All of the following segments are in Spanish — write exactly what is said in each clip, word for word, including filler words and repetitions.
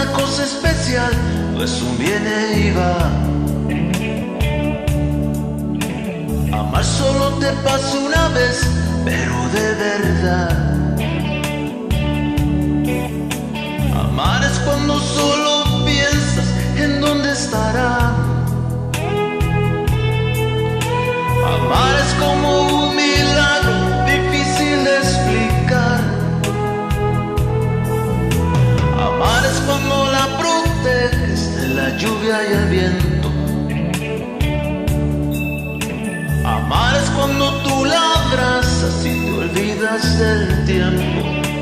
una cosa especial, pues un viene y va. Amar solo te pasa una vez, pero de verdad. Amar es cuando solo piensas en dónde estará. Amar es como un milagro difícil de explicar. Amar es cuando la proteges de la lluvia y el viento. Amar es cuando tú la abrazas y te olvidas del tiempo.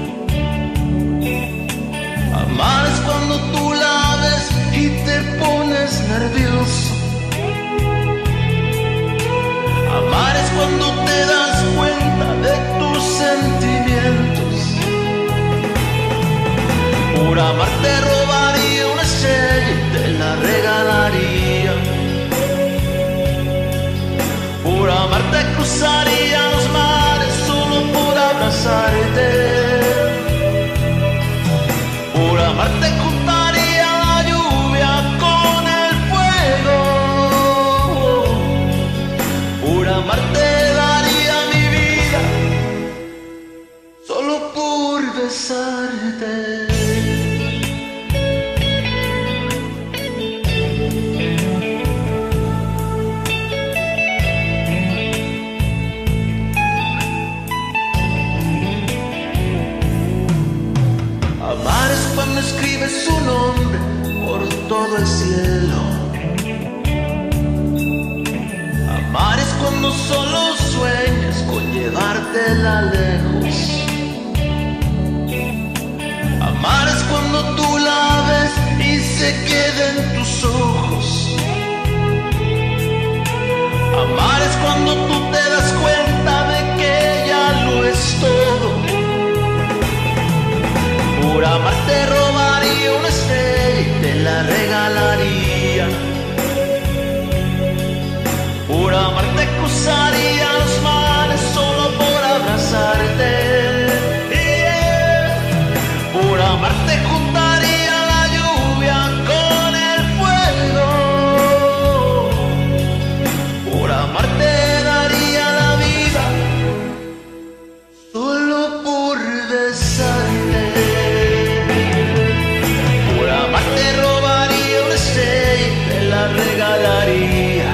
Amar es cuando tú la ves y te pones nervioso. Amar es cuando te das cuenta de tus sentimientos. Por amar te robaría una estrella y te la regalaría. Por amar te cruzaría los mares solo por abrazarte. Por amar te juntaría la lluvia con el fuego. Por amar te daría mi vida solo por besarte. Amar es cuando escribes su nombre por todo el cielo. Amar es cuando solo sueñas con llevártela lejos. Amar es cuando tú la ves y se queda en tus ojos. Amar es cuando tú te das cuenta de que ya lo es todo. Por amar te robaría una estrella y te la regalaría. Por amar te cruzaría los mares solo por abrazarte. Yeah. Por amar te juntaría la lluvia con el fuego. Por amar te daría la vida solo por besarte. Regalaría.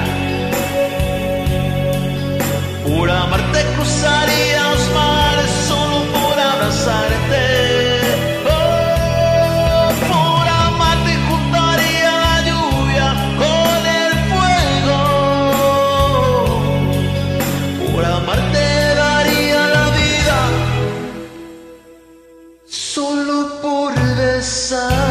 Por amar te cruzaría los mares solo por abrazarte. Oh, por amar te juntaría la lluvia con el fuego. Por amar te daría la vida solo por besar.